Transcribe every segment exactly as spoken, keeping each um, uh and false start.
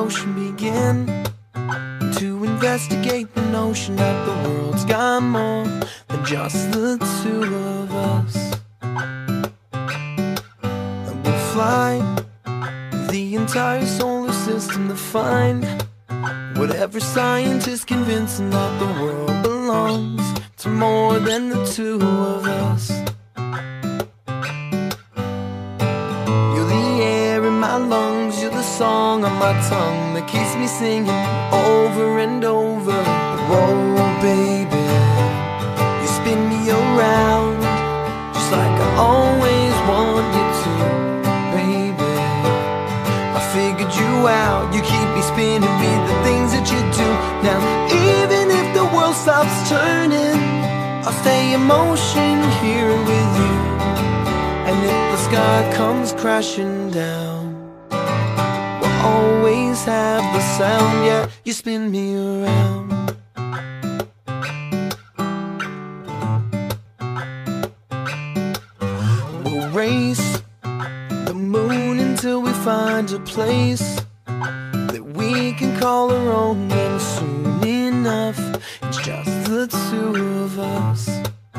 motion begin, to investigate the notion that the world's got more than just the two of us. And we'll fly the entire solar system to find whatever scientists convincing that the world belongs to more than the two of us. You're the air in my lungs, you're the song on my tongue that keeps me singing over and over. Whoa, baby, you spin me around just like I always want you to, baby. I figured you out, you keep me spinning with the things that you do. Now, even if the world stops turning, I'll stay in motion here with you. And if the sky comes crashing down, we'll always have the sound. Yeah, you spin me around. We'll race the moon until we find a place that we can call our own. And soon enough, it's just the two of us.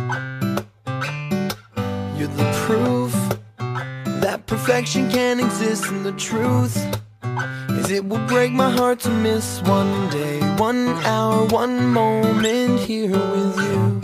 You're the proof that perfection can exist, and the truth is it will break my heart to miss one day, one hour, one moment here with you.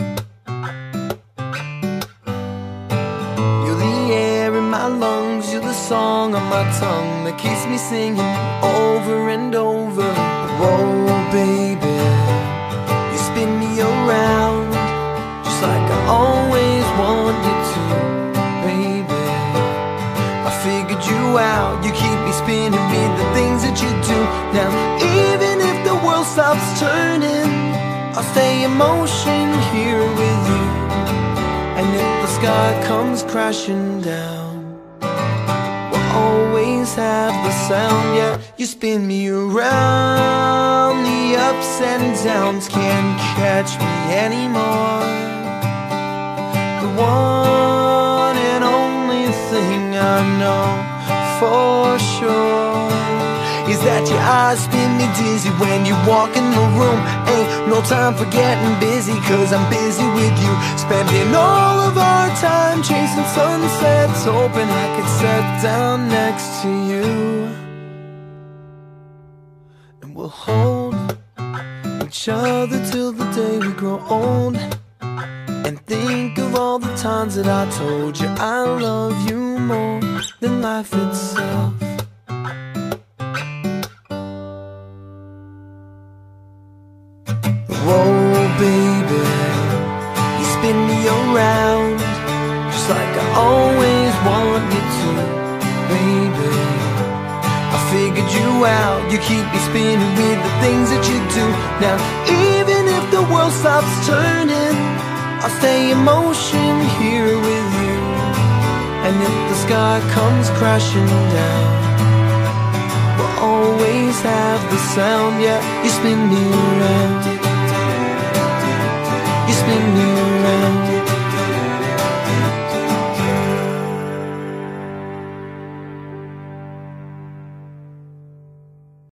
You're the air in my lungs, you're the song on my tongue that keeps me singing over and over. Whoa, baby, you spin me around just like I always want you to, baby. I figured you out, you keep me spinning with the things that you do. Now, even if the world stops turning, I'll stay in motion here with you. And if the sky comes crashing down, we'll always have the sound. Yeah, you spin me around, the ups and downs can't catch me anymore. The one and only thing I know for sure is that your eyes spin me dizzy when you walk in the room. Ain't no time for getting busy, cause I'm busy with you. Spending all of our time chasing sunsets, hoping I could sit down next to you. And we'll hold each other till the day we grow old, and think of all the times that I told you I love you more than life itself. Whoa, baby, you spin me around just like I always want you to, baby. I figured you out, you keep me spinning with the things that you do. Now, even if the world stops turning, I'll stay in motion here with you. And if the sky comes crashing down, we'll always have the sound. Yeah, you spin me around, you spin me around.